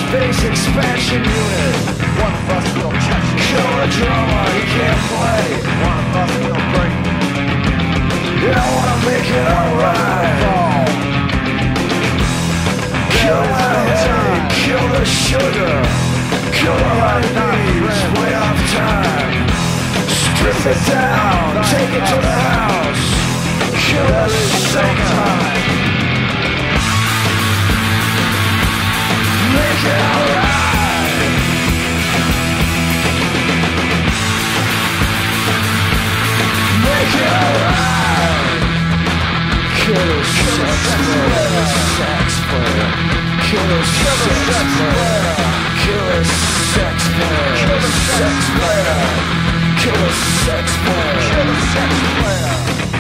Space expansion unit. One of us will catch you. Killer drummer, he can't play. One of us will break. Yeah, I wanna make it alright. Kill my head, kill the sugar. Kill the right knees, way off time. Strip it down, take it to the house. Kill the singer. Make it alright. Make it alright. Kill the sex player. Sex player. Kill the sex player. Kill the sex player. Kill the sex player. Kill the sex player. Kill the sex player.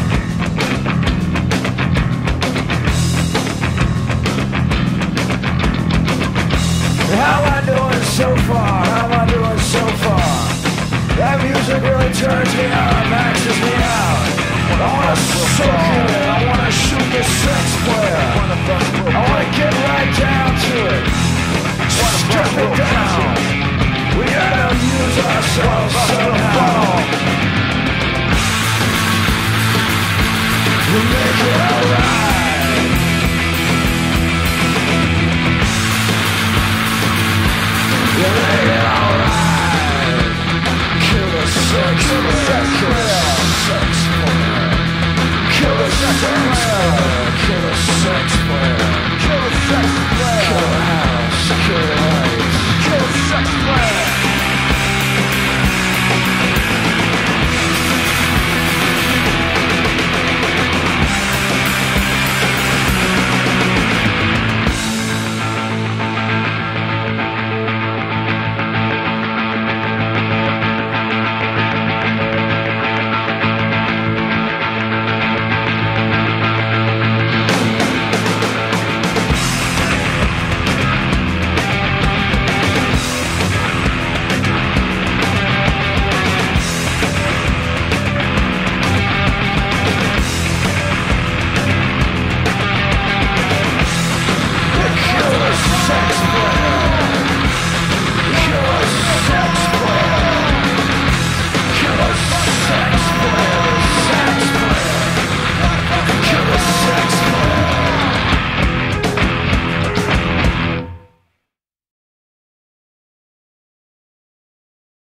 How am I doing so far? How am I doing so far? That music really turns me on, maxes me out. I wanna soak in it, I wanna shoot the sex player. I wanna get